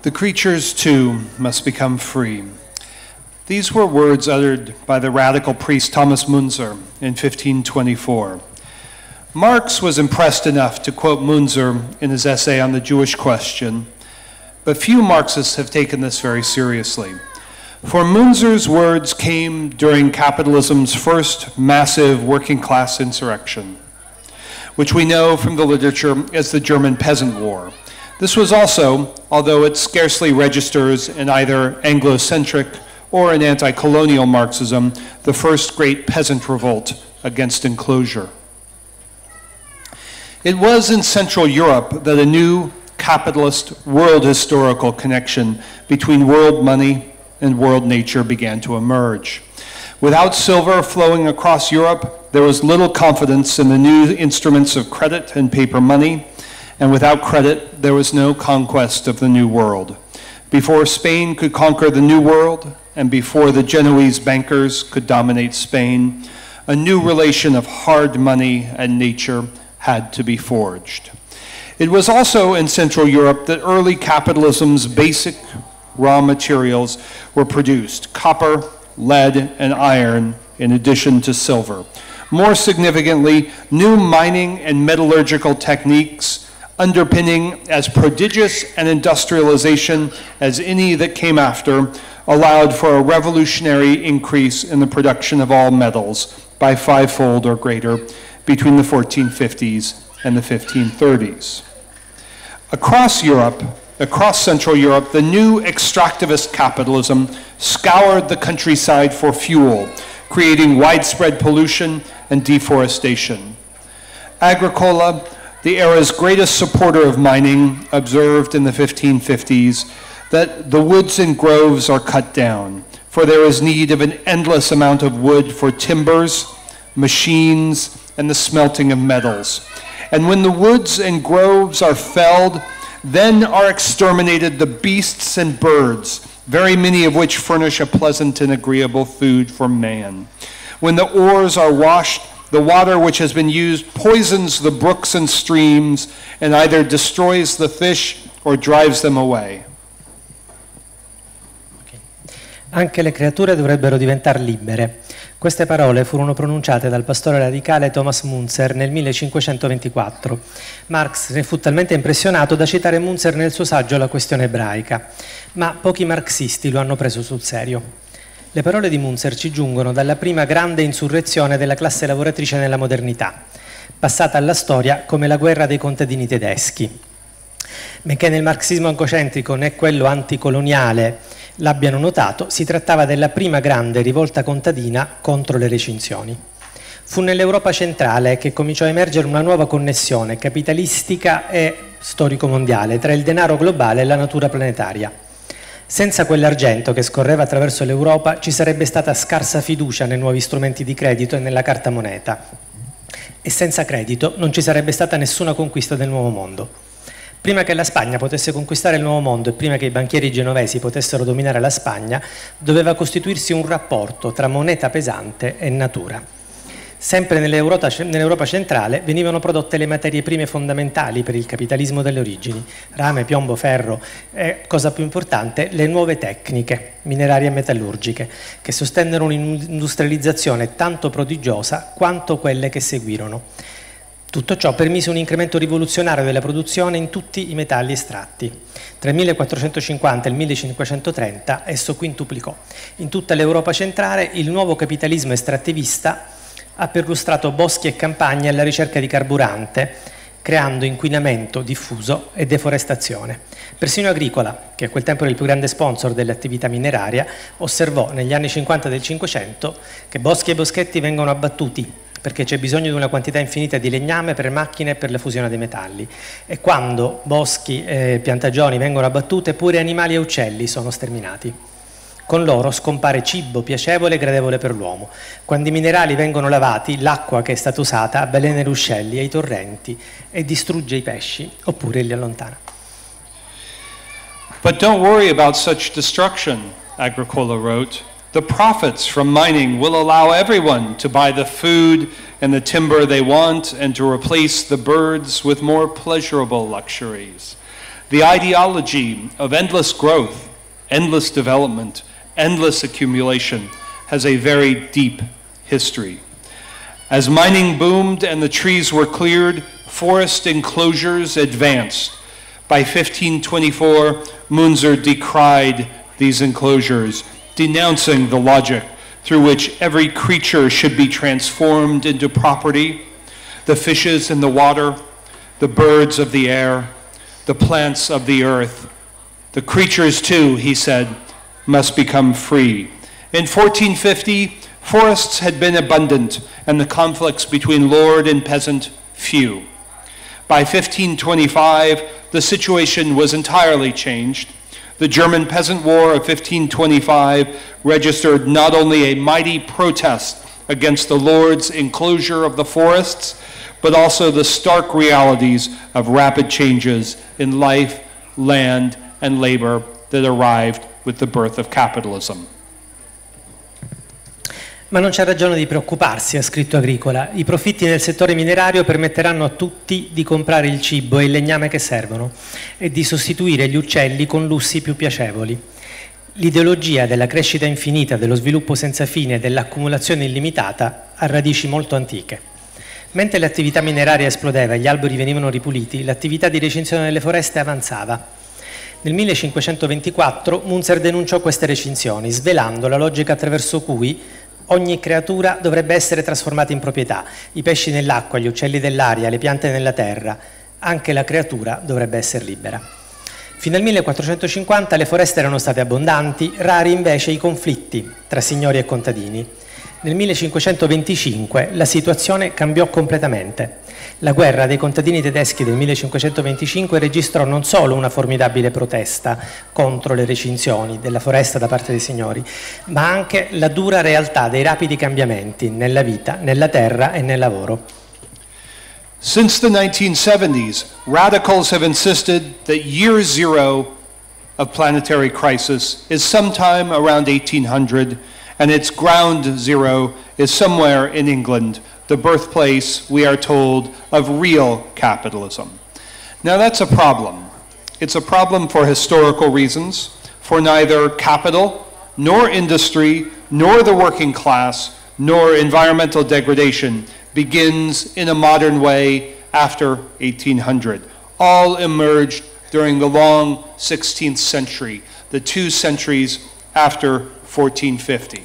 The creatures, too, must become free. These were words uttered by the radical priest Thomas Müntzer in 1524. Marx was impressed enough to quote Müntzer in his essay on the Jewish question, but few Marxists have taken this very seriously. For Münzer's words came during capitalism's first massive working-class insurrection, which we know from the literature as the German Peasant War. This was also, although it scarcely registers in either Anglo-centric or in anti-colonial Marxism, the first great peasant revolt against enclosure. It was in Central Europe that a new capitalist world historical connection between world money and world nature began to emerge. Without silver flowing across Europe, there was little confidence in the new instruments of credit and paper money, and without credit, there was no conquest of the New World. Before Spain could conquer the New World, and before the Genoese bankers could dominate Spain, a new relation of hard money and nature had to be forged. It was also in Central Europe that early capitalism's basic raw materials were produced: copper, lead, and iron, in addition to silver. More significantly, new mining and metallurgical techniques underpinning as prodigious an industrialization as any that came after, allowed for a revolutionary increase in the production of all metals by fivefold or greater between the 1450s and the 1530s. Across Europe, across Central Europe, the new extractivist capitalism scoured the countryside for fuel, creating widespread pollution and deforestation. Agricola, the era's greatest supporter of mining, observed in the 1550s that the woods and groves are cut down, for there is need of an endless amount of wood for timbers, machines, and the smelting of metals. And when the woods and groves are felled, then are exterminated the beasts and birds, very many of which furnish a pleasant and agreeable food for man. When the ores are washed, the water which has been used poisons the brooks and streams and either destroys the fish or drives them away. Anche le creature dovrebbero diventare libere. Queste parole furono pronunciate dal pastore radicale Thomas Müntzer nel 1524. Marx ne fu talmente impressionato da citare Müntzer nel suo saggio La questione ebraica, ma pochi marxisti lo hanno preso sul serio. Le parole di Müntzer ci giungono dalla prima grande insurrezione della classe lavoratrice nella modernità, passata alla storia come la guerra dei contadini tedeschi. Benché nel marxismo ancocentrico né quello anticoloniale l'abbiano notato, si trattava della prima grande rivolta contadina contro le recinzioni. Fu nell'Europa centrale che cominciò a emergere una nuova connessione capitalistica e storico-mondiale tra il denaro globale e la natura planetaria. Senza quell'argento che scorreva attraverso l'Europa ci sarebbe stata scarsa fiducia nei nuovi strumenti di credito e nella carta moneta. E senza credito non ci sarebbe stata nessuna conquista del nuovo mondo. Prima che la Spagna potesse conquistare il nuovo mondo e prima che i banchieri genovesi potessero dominare la Spagna, doveva costituirsi un rapporto tra moneta pesante e natura. Sempre nell'Europa centrale venivano prodotte le materie prime fondamentali per il capitalismo delle origini: rame, piombo, ferro e, cosa più importante, le nuove tecniche minerarie e metallurgiche, che sostennero un'industrializzazione tanto prodigiosa quanto quelle che seguirono. Tutto ciò permise un incremento rivoluzionario della produzione in tutti i metalli estratti. Tra il 1450 e il 1530 esso quintuplicò. In tutta l'Europa centrale il nuovo capitalismo estrattivista ha perlustrato boschi e campagne alla ricerca di carburante, creando inquinamento diffuso e deforestazione. Persino Agricola, che a quel tempo era il più grande sponsor dell'attività mineraria, osservò negli anni 50 del Cinquecento che boschi e boschetti vengono abbattuti perché c'è bisogno di una quantità infinita di legname per macchine e per la fusione dei metalli. E quando boschi e piantagioni vengono abbattute, pure animali e uccelli sono sterminati. Con loro scompare cibo piacevole e gradevole per l'uomo. Quando i minerali vengono lavati, l'acqua che è stata usata avvelena gli uccelli e i torrenti e distrugge i pesci, oppure li allontana. But don't worry about such destruction, Agricola wrote. The profits from mining will allow everyone to buy the food and the timber they want and to replace the birds with more pleasurable luxuries. The ideology of endless growth, endless development, endless accumulation has a very deep history. As mining boomed and the trees were cleared, forest enclosures advanced. By 1524, Munzer decried these enclosures, denouncing the logic through which every creature should be transformed into property, the fishes in the water, the birds of the air, the plants of the earth. The creatures too, he said, must become free. In 1450, forests had been abundant and the conflicts between lord and peasant few. By 1525, the situation was entirely changed. The German Peasant War of 1525 registered not only a mighty protest against the lord's enclosure of the forests, but also the stark realities of rapid changes in life, land, and labor that arrived with the birth of capitalism. Ma non c'è ragione di preoccuparsi, ha scritto Agricola. I profitti nel settore minerario permetteranno a tutti di comprare il cibo e il legname che servono e di sostituire gli uccelli con lussi più piacevoli. L'ideologia della crescita infinita, dello sviluppo senza fine e dell'accumulazione illimitata ha radici molto antiche. Mentre l'attività mineraria esplodeva e gli alberi venivano ripuliti, l'attività di recinzione delle foreste avanzava. Nel 1524 Munzer denunciò queste recinzioni, svelando la logica attraverso cui ogni creatura dovrebbe essere trasformata in proprietà, i pesci nell'acqua, gli uccelli dell'aria, le piante nella terra, anche la creatura dovrebbe essere libera. Fino al 1450 le foreste erano state abbondanti, rari invece i conflitti tra signori e contadini. Nel 1525 la situazione cambiò completamente. La guerra dei contadini tedeschi del 1525 registrò non solo una formidabile protesta contro le recinzioni della foresta da parte dei signori, ma anche la dura realtà dei rapidi cambiamenti nella vita, nella terra e nel lavoro. Since the 1970s, radicals have insisted that year zero of planetary crisis is sometime around 1800, and its ground zero is somewhere in England, the birthplace, we are told, of real capitalism. Now that's a problem. It's a problem for historical reasons, for neither capital, nor industry, nor the working class, nor environmental degradation begins in a modern way after 1800. All emerged during the long 16th century, the 2 centuries after 1450.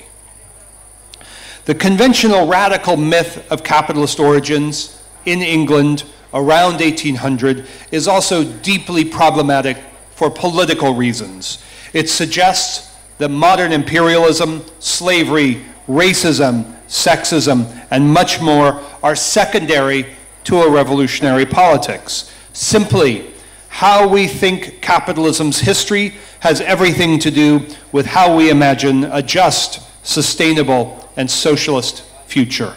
The conventional radical myth of capitalist origins in England around 1800 is also deeply problematic for political reasons. It suggests that modern imperialism, slavery, racism, sexism, and much more are secondary to a revolutionary politics. Simply, how we think capitalism's history has everything to do with how we imagine a just, sustainable, and socialist future.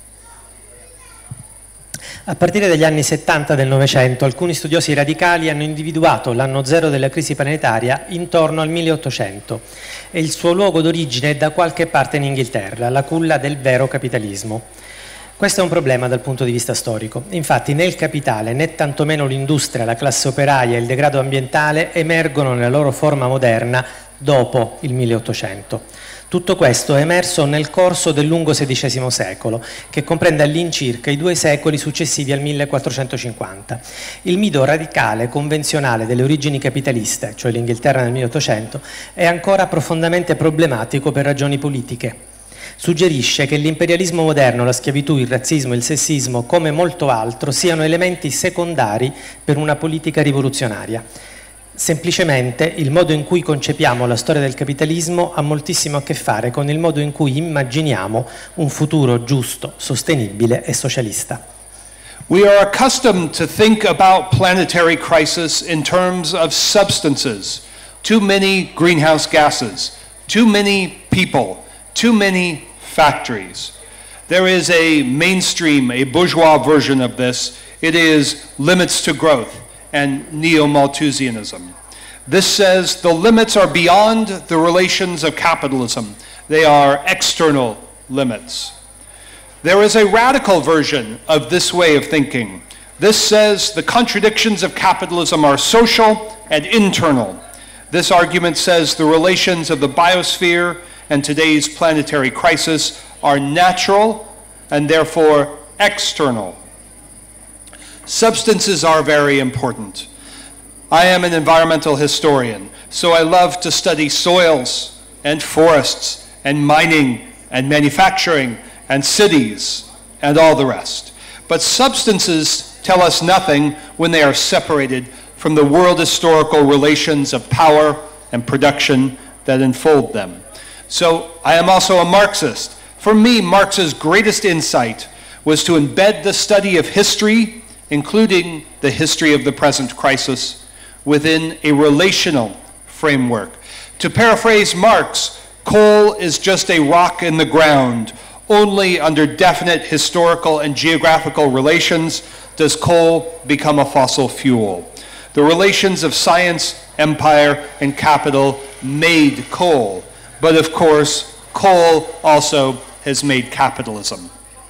A partire dagli anni 70 del Novecento, alcuni studiosi radicali hanno individuato l'anno zero della crisi planetaria intorno al 1800 e il suo luogo d'origine è da qualche parte in Inghilterra, la culla del vero capitalismo. Questo è un problema dal punto di vista storico. Infatti né il capitale né tantomeno l'industria, la classe operaia e il degrado ambientale emergono nella loro forma moderna dopo il 1800. Tutto questo è emerso nel corso del lungo XVI secolo, che comprende all'incirca i 2 secoli successivi al 1450. Il mito radicale convenzionale delle origini capitaliste, cioè l'Inghilterra nel 1800, è ancora profondamente problematico per ragioni politiche. Suggerisce che l'imperialismo moderno, la schiavitù, il razzismo, il sessismo, come molto altro, siano elementi secondari per una politica rivoluzionaria. Semplicemente il modo in cui concepiamo la storia del capitalismo ha moltissimo a che fare con il modo in cui immaginiamo un futuro giusto, sostenibile e socialista. We are accustomed to think about planetary crisis in terms of substances. Too many greenhouse gases, too many people, too many factories. There is a mainstream, a bourgeois version of this. It is limits to growth and neo-Malthusianism. This says the limits are beyond the relations of capitalism. They are external limits. There is a radical version of this way of thinking. This says the contradictions of capitalism are social and internal. This argument says the relations of the biosphere and today's planetary crisis are natural and therefore external. Substances are very important. I am an environmental historian, so I love to study soils and forests and mining and manufacturing and cities and all the rest. But substances tell us nothing when they are separated from the world historical relations of power and production that enfold them. So I am also a Marxist. For me, Marx's greatest insight was to embed the study of history, including the history of the present crisis, within a relational framework. To paraphrase Marx, coal is just a rock in the ground. Only under definite historical and geographical relations does coal become a fossil fuel. The relations of science, empire, and capital made coal. But of course, coal also has made capitalism.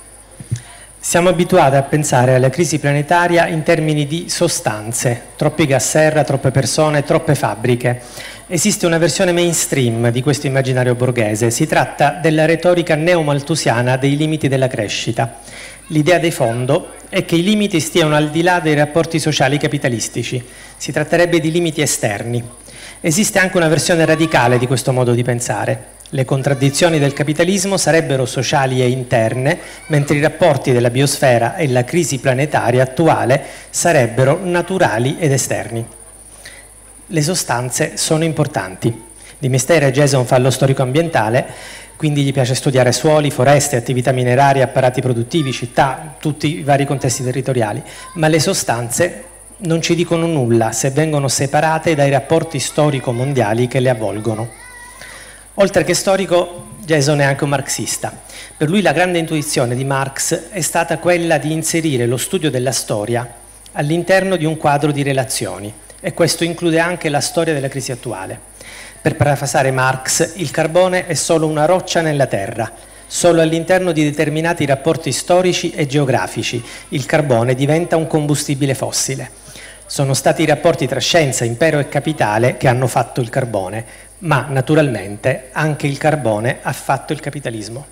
Siamo abituati a pensare alla crisi planetaria in termini di sostanze, troppi gas serra, troppe persone, troppe fabbriche. Esiste una versione mainstream di questo immaginario borghese, si tratta della retorica neomalthusiana dei limiti della crescita. L'idea di fondo è che i limiti stiano al di là dei rapporti sociali capitalistici, si tratterebbe di limiti esterni. Esiste anche una versione radicale di questo modo di pensare. Le contraddizioni del capitalismo sarebbero sociali e interne, mentre i rapporti della biosfera e la crisi planetaria attuale sarebbero naturali ed esterni. Le sostanze sono importanti. Di mestiere Jason fa lo storico ambientale, quindi gli piace studiare suoli, foreste, attività minerarie, apparati produttivi, città, tutti i vari contesti territoriali, ma le sostanze non ci dicono nulla se vengono separate dai rapporti storico-mondiali che le avvolgono. Oltre che storico, Jason è anche un marxista. Per lui la grande intuizione di Marx è stata quella di inserire lo studio della storia all'interno di un quadro di relazioni, e questo include anche la storia della crisi attuale. Per parafrasare Marx, il carbone è solo una roccia nella terra. Solo all'interno di determinati rapporti storici e geografici il carbone diventa un combustibile fossile. Sono stati i rapporti tra scienza, impero e capitale che hanno fatto il carbone, ma naturalmente anche il carbone ha fatto il capitalismo.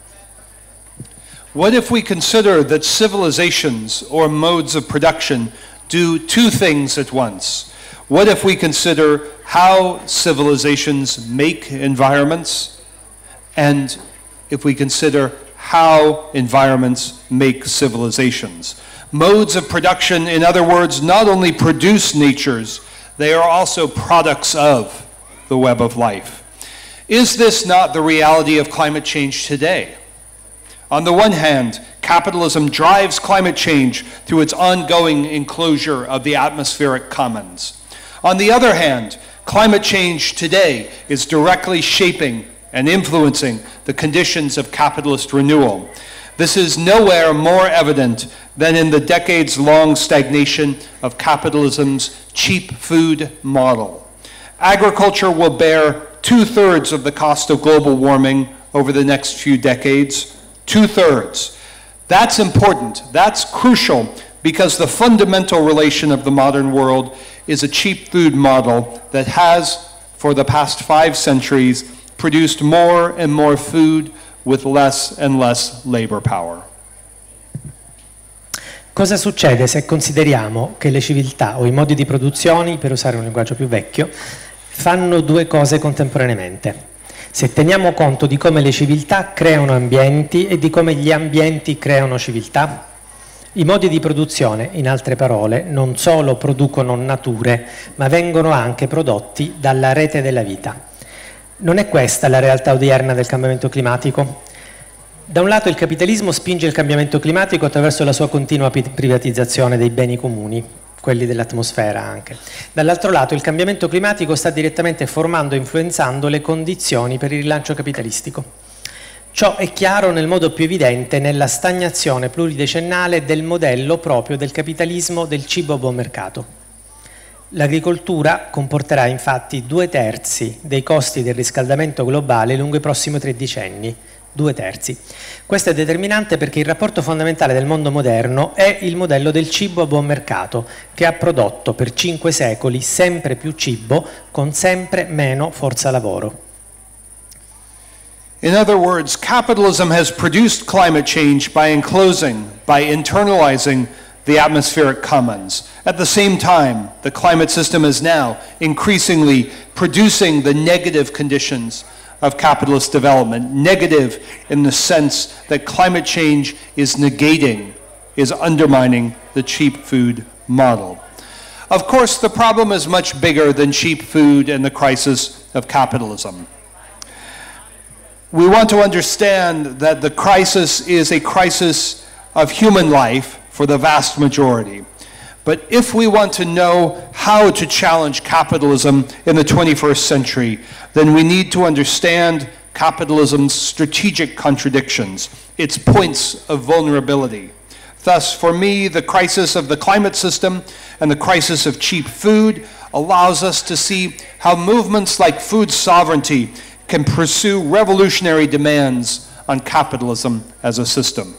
What if we consider that civilizations or modes of production do two things at once? What if we consider how civilizations make environments, and if we consider how environments make civilizations? Modes of production, in other words, not only produce natures, they are also products of the web of life. Is this not the reality of climate change today? On the one hand, capitalism drives climate change through its ongoing enclosure of the atmospheric commons. On the other hand, climate change today is directly shaping and influencing the conditions of capitalist renewal. This is nowhere more evident than in the decades-long stagnation of capitalism's cheap food model. Agriculture will bear 2/3 of the cost of global warming over the next few decades. 2/3. That's important. That's crucial because the fundamental relation of the modern world is a cheap food model that has, for the past 5 centuries, produced more and more food with less and less labor power. Cosa succede se consideriamo che le civiltà o i modi di produzione, per usare un linguaggio più vecchio, fanno due cose contemporaneamente? Se teniamo conto di come le civiltà creano ambienti e di come gli ambienti creano civiltà? I modi di produzione, in altre parole, non solo producono nature, ma vengono anche prodotti dalla rete della vita. Non è questa la realtà odierna del cambiamento climatico? Da un lato il capitalismo spinge il cambiamento climatico attraverso la sua continua privatizzazione dei beni comuni, quelli dell'atmosfera anche. Dall'altro lato il cambiamento climatico sta direttamente formando e influenzando le condizioni per il rilancio capitalistico. Ciò è chiaro nel modo più evidente nella stagnazione pluridecennale del modello proprio del capitalismo del cibo a buon mercato. L'agricoltura comporterà infatti 2/3 dei costi del riscaldamento globale lungo i prossimi 3 decenni, 2/3. Questo è determinante perché il rapporto fondamentale del mondo moderno è il modello del cibo a buon mercato, che ha prodotto per 5 secoli sempre più cibo con sempre meno forza lavoro. In other words, capitalism has produced climate change by enclosing, by internalizing the atmospheric commons. At the same time, the climate system is now increasingly producing the negative conditions of capitalist development, negative in the sense that climate change is negating, is undermining the cheap food model. Of course, the problem is much bigger than cheap food and the crisis of capitalism. We want to understand that the crisis is a crisis of human life for the vast majority. But if we want to know how to challenge capitalism in the 21st century, then we need to understand capitalism's strategic contradictions, its points of vulnerability. Thus, for me, the crisis of the climate system and the crisis of cheap food allows us to see how movements like food sovereignty can pursue revolutionary demands on capitalism as a system.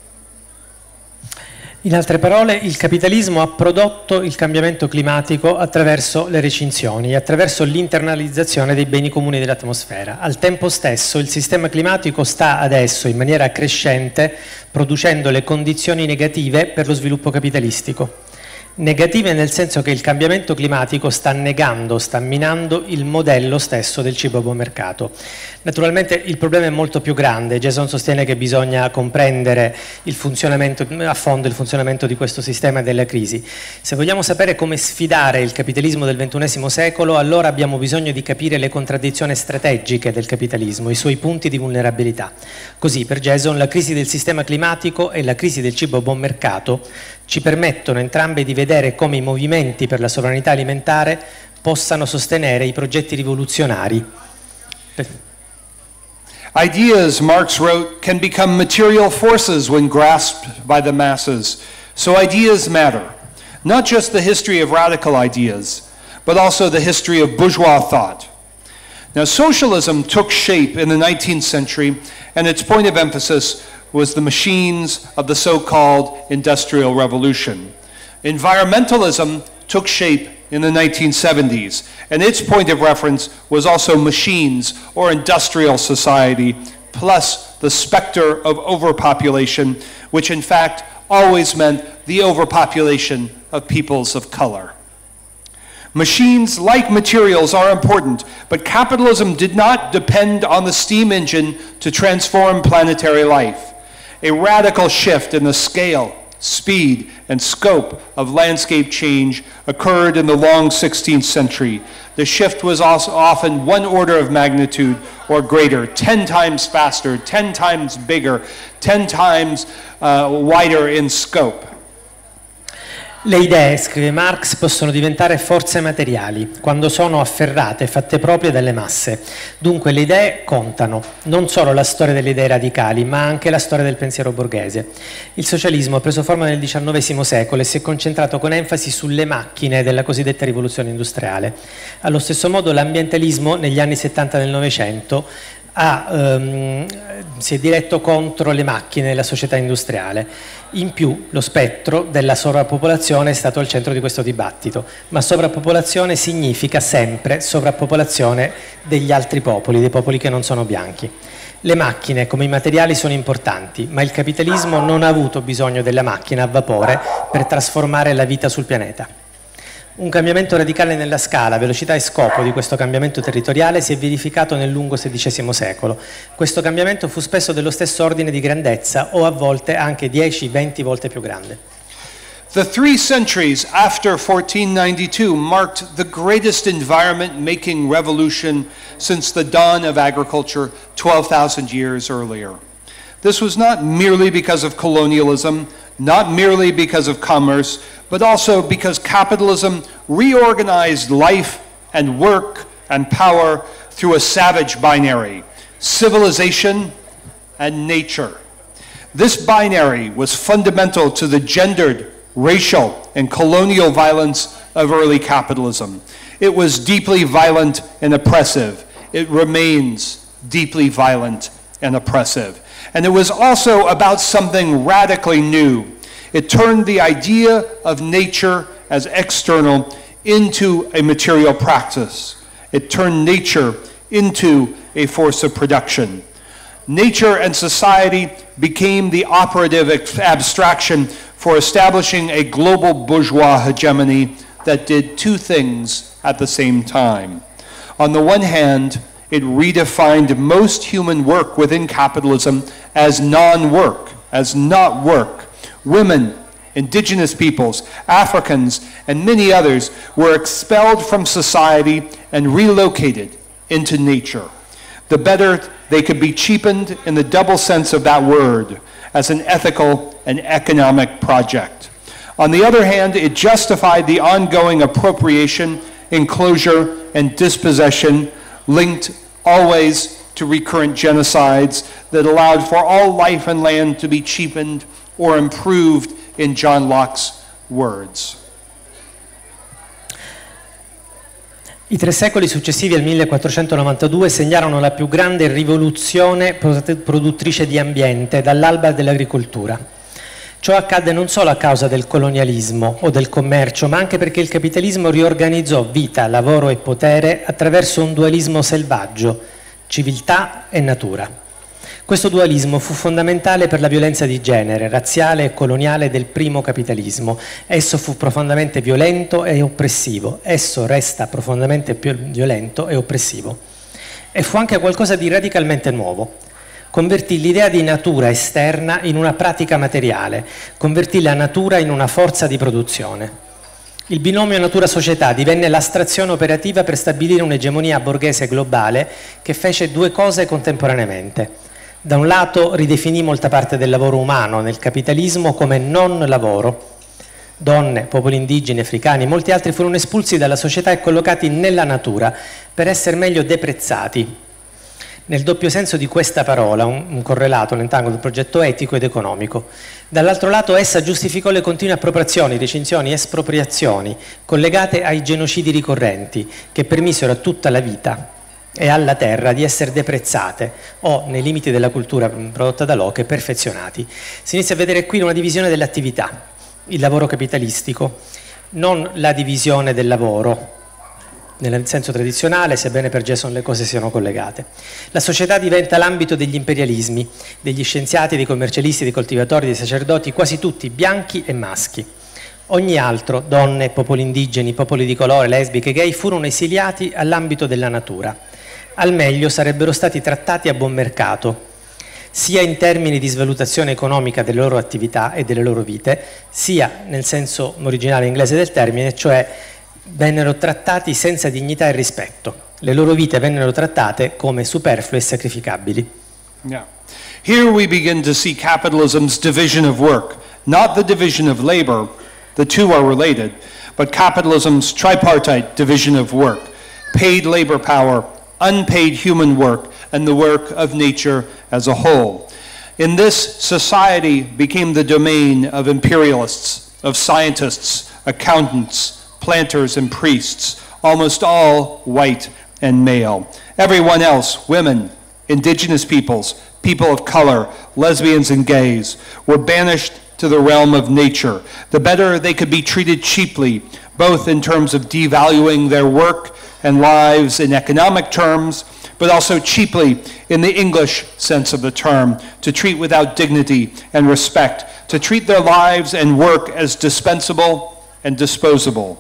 In altre parole, il capitalismo ha prodotto il cambiamento climatico attraverso le recinzioni e attraverso l'internalizzazione dei beni comuni dell'atmosfera. Al tempo stesso il sistema climatico sta adesso in maniera crescente producendo le condizioni negative per lo sviluppo capitalistico. Negative nel senso che il cambiamento climatico sta negando, sta minando il modello stesso del cibo a buon mercato. Naturalmente il problema è molto più grande. Jason sostiene che bisogna comprendere a fondo il funzionamento di questo sistema e della crisi. Se vogliamo sapere come sfidare il capitalismo del XXI secolo, allora abbiamo bisogno di capire le contraddizioni strategiche del capitalismo, i suoi punti di vulnerabilità. Così, per Jason, la crisi del sistema climatico e la crisi del cibo a buon mercato ci permettono entrambe di vedere come i movimenti per la sovranità alimentare possano sostenere i progetti rivoluzionari. Ideas, Marx wrote, can become material forces when grasped by the masses. So ideas matter. Not just the history of radical ideas, but also the history of bourgeois thought. Now, socialism took shape in the 19th century, and its point of emphasis was the machines of the so-called Industrial Revolution. Environmentalism took shape in the 1970s, and its point of reference was also machines or industrial society, plus the specter of overpopulation, which in fact always meant the overpopulation of peoples of color. Machines, like materials, are important, but capitalism did not depend on the steam engine to transform planetary life. A radical shift in the scale, speed, and scope of landscape change occurred in the long 16th century. The shift was also often one order of magnitude or greater, 10 times faster, 10 times bigger, 10 times wider in scope. Le idee, scrive Marx, possono diventare forze materiali quando sono afferrate e fatte proprie dalle masse. Dunque le idee contano, non solo la storia delle idee radicali, ma anche la storia del pensiero borghese. Il socialismo ha preso forma nel XIX secolo e si è concentrato con enfasi sulle macchine della cosiddetta rivoluzione industriale. Allo stesso modo l'ambientalismo negli anni 70 del Novecento si è diretto contro le macchine e la società industriale. In più lo spettro della sovrappopolazione è stato al centro di questo dibattito, ma sovrappopolazione significa sempre sovrappopolazione degli altri popoli, dei popoli che non sono bianchi. Le macchine come i materiali sono importanti, ma il capitalismo non ha avuto bisogno della macchina a vapore per trasformare la vita sul pianeta. Un cambiamento radicale nella scala, velocità e scopo di questo cambiamento territoriale si è verificato nel lungo XVI secolo. Questo cambiamento fu spesso dello stesso ordine di grandezza o a volte anche 10-20 volte più grande. The 3 centuries after 1492 marked the greatest environment-making revolution since the dawn of agriculture 12,000 years earlier. This was not merely because of colonialism, not merely because of commerce, but also because capitalism reorganized life and work and power through a savage binary, civilization and nature. This binary was fundamental to the gendered, racial, and colonial violence of early capitalism. It was deeply violent and oppressive. It remains deeply violent and oppressive. And it was also about something radically new. It turned the idea of nature as external into a material practice. It turned nature into a force of production. Nature and society became the operative abstraction for establishing a global bourgeois hegemony that did two things at the same time. On the one hand, it redefined most human work within capitalism as non-work, as not work. Women, indigenous peoples, Africans, and many others were expelled from society and relocated into nature. The better they could be cheapened in the double sense of that word, as an ethical and economic project. On the other hand, it justified the ongoing appropriation, enclosure, and dispossession linked always to recurrent genocides that allowed for all life and land to be cheapened or improved, in John Locke's words. I 3 secoli successivi al 1492 segnarono la più grande rivoluzione produttrice di ambiente dall'alba dell'agricoltura. Ciò accadde non solo a causa del colonialismo o del commercio, ma anche perché il capitalismo riorganizzò vita, lavoro e potere attraverso un dualismo selvaggio, civiltà e natura. Questo dualismo fu fondamentale per la violenza di genere, razziale e coloniale del primo capitalismo. Esso fu profondamente violento e oppressivo. Esso resta profondamente più violento e oppressivo. E fu anche qualcosa di radicalmente nuovo. Convertì l'idea di natura esterna in una pratica materiale. Convertì la natura in una forza di produzione. Il binomio natura-società divenne l'astrazione operativa per stabilire un'egemonia borghese globale che fece due cose contemporaneamente. Da un lato ridefinì molta parte del lavoro umano nel capitalismo come non lavoro. Donne, popoli indigeni, africani e molti altri furono espulsi dalla società e collocati nella natura per essere meglio deprezzati. Nel doppio senso di questa parola, un correlato nell'angolo del progetto etico ed economico. Dall'altro lato essa giustificò le continue appropriazioni, recinzioni e espropriazioni collegate ai genocidi ricorrenti che permisero a tutta la vita e alla terra di essere deprezzate o, nei limiti della cultura prodotta da Locke, perfezionati. Si inizia a vedere qui una divisione dell'attività, il lavoro capitalistico, non la divisione del lavoro, nel senso tradizionale, sebbene per Jason le cose siano collegate. La società diventa l'ambito degli imperialismi, degli scienziati, dei commercialisti, dei coltivatori, dei sacerdoti, quasi tutti bianchi e maschi. Ogni altro, donne, popoli indigeni, popoli di colore, lesbiche, gay, furono esiliati all'ambito della natura. Al meglio sarebbero stati trattati a buon mercato, sia in termini di svalutazione economica delle loro attività e delle loro vite, sia nel senso originale inglese del termine, cioè vennero trattati senza dignità e rispetto. Le loro vite vennero trattate come superflue e sacrificabili. Yeah. Here we begin to see capitalism's division of work, not the division of labor, the two are related, but capitalism's tripartite division of work, paid labor power, unpaid human work, and the work of nature as a whole. In this, society became the domain of imperialists, of scientists, accountants, planters, and priests, almost all white and male. Everyone else, women, indigenous peoples, people of color, lesbians and gays, were banished to the realm of nature. The better they could be treated cheaply, both in terms of devaluing their work and lives in economic terms, but also cheaply in the English sense of the term, to treat without dignity and respect, to treat their lives and work as dispensable and disposable.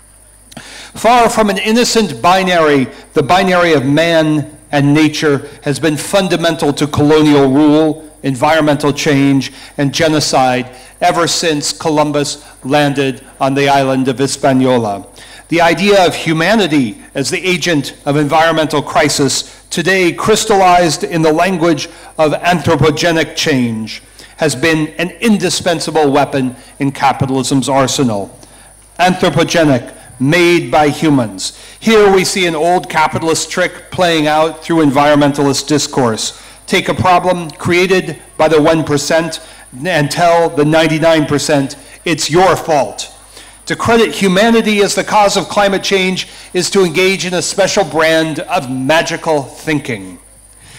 Far from an innocent binary, the binary of man and nature has been fundamental to colonial rule, environmental change, and genocide ever since Columbus landed on the island of Hispaniola. The idea of humanity as the agent of environmental crisis, today crystallized in the language of anthropogenic change, has been an indispensable weapon in capitalism's arsenal. Anthropogenic, made by humans. Here we see an old capitalist trick playing out through environmentalist discourse. Take a problem created by the 1% and tell the 99% it's your fault. To credit humanity as the cause of climate change is to engage in a special brand of magical thinking.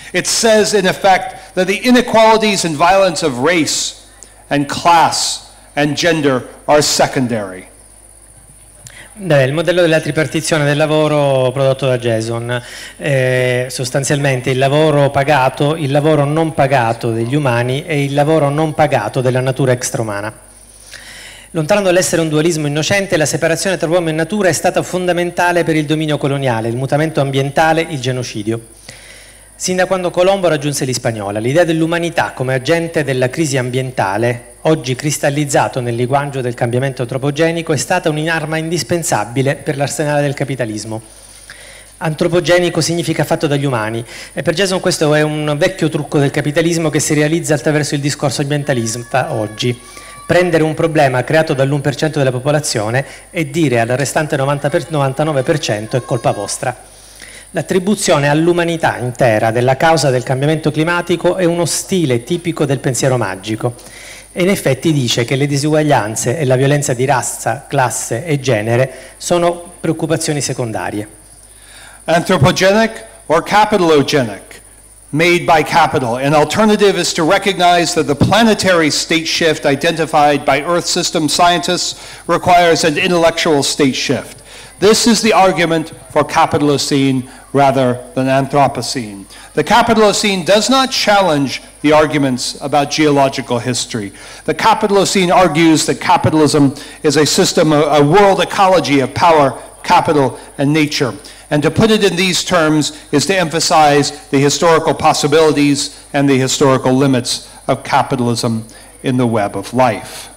It says, in effect, that the inequalities and violence of race and class and gender are secondary. Il modello della tripartizione del lavoro prodotto da Jason, sostanzialmente il lavoro pagato, il lavoro non pagato degli umani e il lavoro non pagato della natura extraumana. Lontano dall'essere un dualismo innocente, la separazione tra uomo e natura è stata fondamentale per il dominio coloniale, il mutamento ambientale, il genocidio. Sin da quando Colombo raggiunse l'Hispaniola, l'idea dell'umanità come agente della crisi ambientale, oggi cristallizzato nel linguaggio del cambiamento antropogenico, è stata un'arma indispensabile per l'arsenale del capitalismo. Antropogenico significa fatto dagli umani e per Jason questo è un vecchio trucco del capitalismo che si realizza attraverso il discorso ambientalista oggi. Prendere un problema creato dall'1% della popolazione e dire al restante 99% è colpa vostra. L'attribuzione all'umanità intera della causa del cambiamento climatico è uno stile tipico del pensiero magico e in effetti dice che le disuguaglianze e la violenza di razza, classe e genere sono preoccupazioni secondarie. Anthropogenic or capitalogenic, made by capital. An alternative is to recognize that the planetary state shift identified by Earth system scientists requires an intellectual state shift. This is the argument for Capitalocene rather than Anthropocene. The Capitalocene does not challenge the arguments about geological history. The Capitalocene argues that capitalism is a system, a world ecology of power, capital, and nature. And to put it in these terms is to emphasize the historical possibilities and the historical limits of capitalism in the web of life.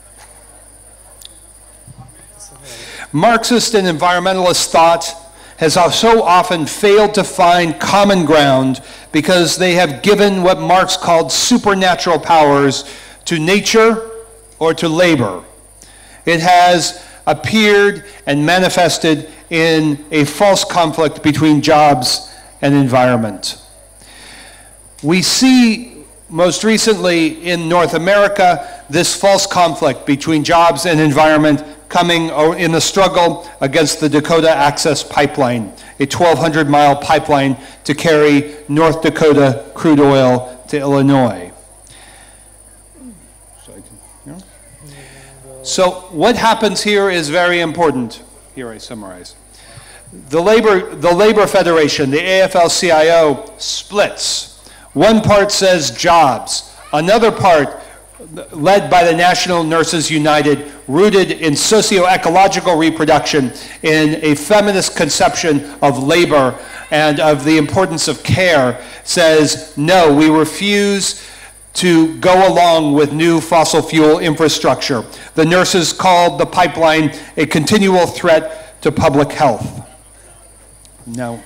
Marxist and environmentalist thought has so often failed to find common ground because they have given what Marx called supernatural powers to nature or to labor. It has appeared and manifested in a false conflict between jobs and environment. We see most recently in North America this false conflict between jobs and environment coming in the struggle against the Dakota Access Pipeline, a 1,200-mile pipeline to carry North Dakota crude oil to Illinois. So what happens here is very important. Here I summarize. The Labor Federation, the AFL-CIO, splits. One part says jobs. Another part, led by the National Nurses United, rooted in socio-ecological reproduction, in a feminist conception of labor and of the importance of care, says, no, we refuse to go along with new fossil fuel infrastructure. The nurses called the pipeline a continual threat to public health. No.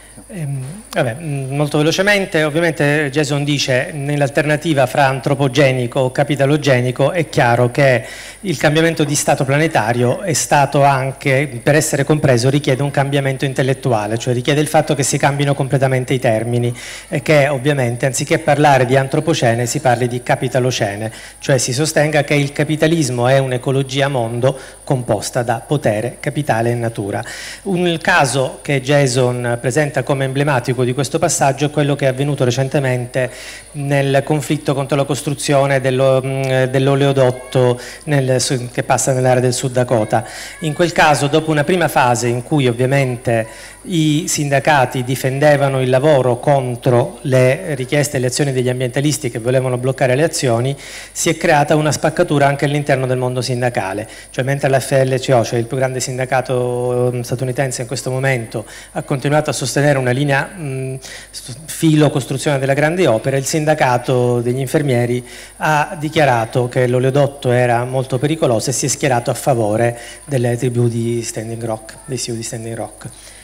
Molto velocemente, ovviamente Jason dice nell'alternativa fra antropogenico o capitalogenico è chiaro che il cambiamento di stato planetario è stato anche, per essere compreso, richiede un cambiamento intellettuale, cioè richiede il fatto che si cambino completamente i termini e che ovviamente anziché parlare di antropocene si parli di capitalocene, cioè si sostenga che il capitalismo è un'ecologia mondo composta da potere, capitale e natura. Un caso che Jason presenta come emblematico di questo passaggio è quello che è avvenuto recentemente nel conflitto contro la costruzione dell'oleodotto che passa nell'area del Sud Dakota. In quel caso, dopo una prima fase in cui ovviamente i sindacati difendevano il lavoro contro le richieste e le azioni degli ambientalisti che volevano bloccare le azioni, si è creata una spaccatura anche all'interno del mondo sindacale, cioè mentre la FLCO, cioè il più grande sindacato statunitense in questo momento, ha continuato a sostenere una linea filo costruzione delle grandi opere, il sindacato degli infermieri ha dichiarato che l'oleodotto era molto pericoloso e si è schierato a favore delle tribù di Standing Rock, dei Sioux di Standing Rock.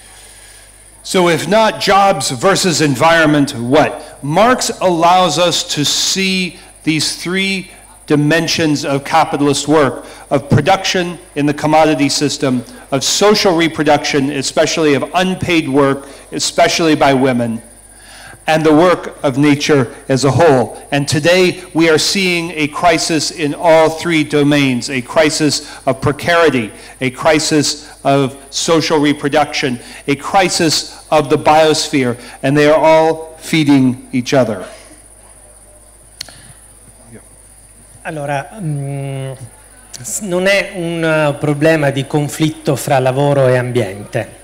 So if not jobs versus environment, what? Marx allows us to see these three dimensions of capitalist work, of production in the commodity system, of social reproduction, especially of unpaid work, especially by women, and the work of nature as a whole. And today we are seeing a crisis in all three domains, a crisis of precarity, a crisis of social reproduction, a crisis of the biosphere, and they are all feeding each other. Allora, non è un problema di conflitto fra lavoro e ambiente.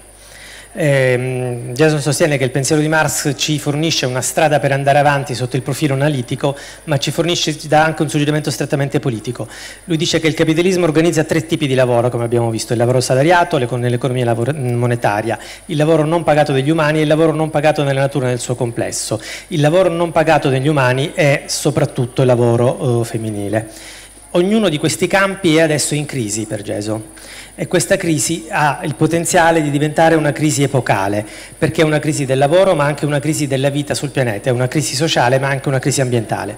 Jason sostiene che il pensiero di Marx ci fornisce una strada per andare avanti sotto il profilo analitico, ma ci dà anche un suggerimento strettamente politico. Lui dice che il capitalismo organizza tre tipi di lavoro, come abbiamo visto: il lavoro salariato nell'economia monetaria, il lavoro non pagato degli umani e il lavoro non pagato nella natura nel suo complesso. Il lavoro non pagato degli umani è soprattutto il lavoro femminile. Ognuno di questi campi è adesso in crisi per Jason, e questa crisi ha il potenziale di diventare una crisi epocale, perché è una crisi del lavoro ma anche una crisi della vita sul pianeta, è una crisi sociale ma anche una crisi ambientale.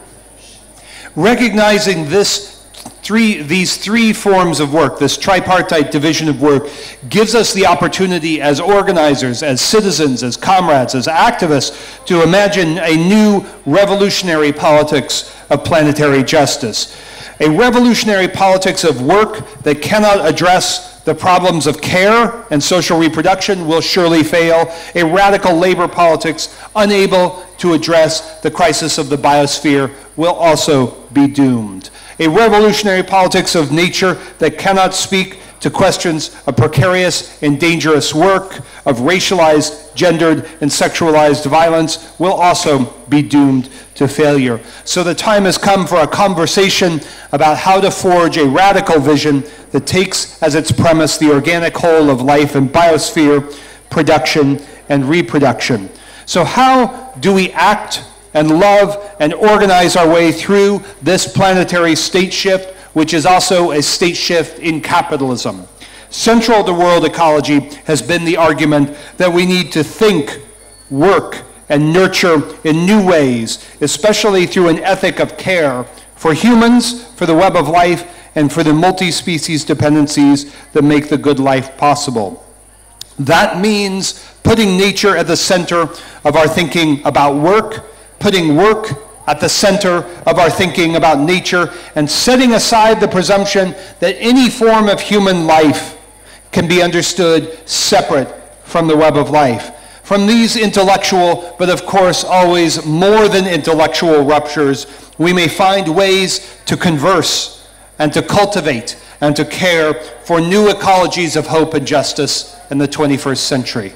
Recognizing these three forms of work, this tripartite division of work, gives us the opportunity as organizers, as citizens, as comrades, as activists, to imagine a new revolutionary politics of planetary justice. A revolutionary politics of work that cannot address the problems of care and social reproduction will surely fail. A radical labor politics unable to address the crisis of the biosphere will also be doomed. A revolutionary politics of nature that cannot speak to questions of precarious and dangerous work, of racialized, gendered, and sexualized violence will also be doomed to failure. So the time has come for a conversation about how to forge a radical vision that takes as its premise the organic whole of life and biosphere, production and reproduction. So how do we act and love and organize our way through this planetary state shift, which is also a state shift in capitalism? Central to world ecology has been the argument that we need to think, work, and nurture in new ways, especially through an ethic of care for humans, for the web of life, and for the multi-species dependencies that make the good life possible. That means putting nature at the center of our thinking about work, putting work at the center of our thinking about nature, and setting aside the presumption that any form of human life can be understood separate from the web of life. From these intellectual, but of course always more than intellectual ruptures, we may find ways to converse and to cultivate and to care for new ecologies of hope and justice in the 21st century.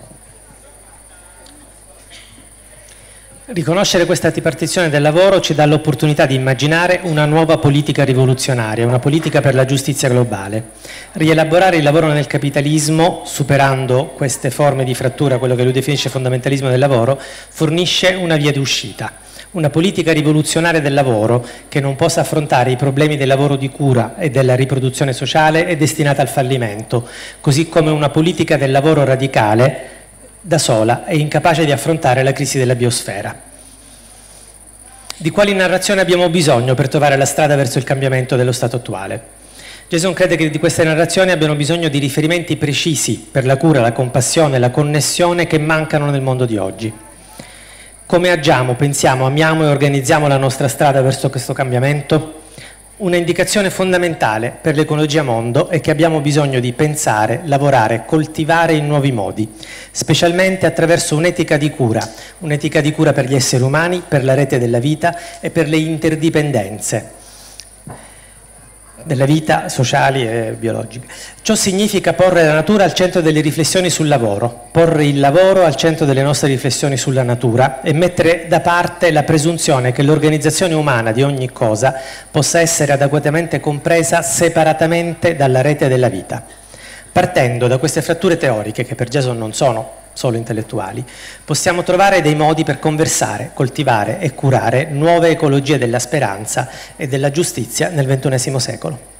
Riconoscere questa tripartizione del lavoro ci dà l'opportunità di immaginare una nuova politica rivoluzionaria, una politica per la giustizia globale. Rielaborare il lavoro nel capitalismo, superando queste forme di frattura, quello che lui definisce fondamentalismo del lavoro, fornisce una via d'uscita. Una politica rivoluzionaria del lavoro che non possa affrontare i problemi del lavoro di cura e della riproduzione sociale è destinata al fallimento, così come una politica del lavoro radicale da sola è incapace di affrontare la crisi della biosfera. Di quali narrazioni abbiamo bisogno per trovare la strada verso il cambiamento dello stato attuale? Jason crede che di queste narrazioni abbiano bisogno di riferimenti precisi per la cura, la compassione, la connessione che mancano nel mondo di oggi. Come agiamo, pensiamo, amiamo e organizziamo la nostra strada verso questo cambiamento? Una indicazione fondamentale per l'ecologia mondo è che abbiamo bisogno di pensare, lavorare, coltivare in nuovi modi, specialmente attraverso un'etica di cura per gli esseri umani, per la rete della vita e per le interdipendenze della vita sociali e biologiche. Ciò significa porre la natura al centro delle riflessioni sul lavoro, porre il lavoro al centro delle nostre riflessioni sulla natura e mettere da parte la presunzione che l'organizzazione umana di ogni cosa possa essere adeguatamente compresa separatamente dalla rete della vita. Partendo da queste fratture teoriche, che per Jason non sono solo intellettuali, possiamo trovare dei modi per conversare, coltivare e curare nuove ecologie della speranza e della giustizia nel XXI secolo.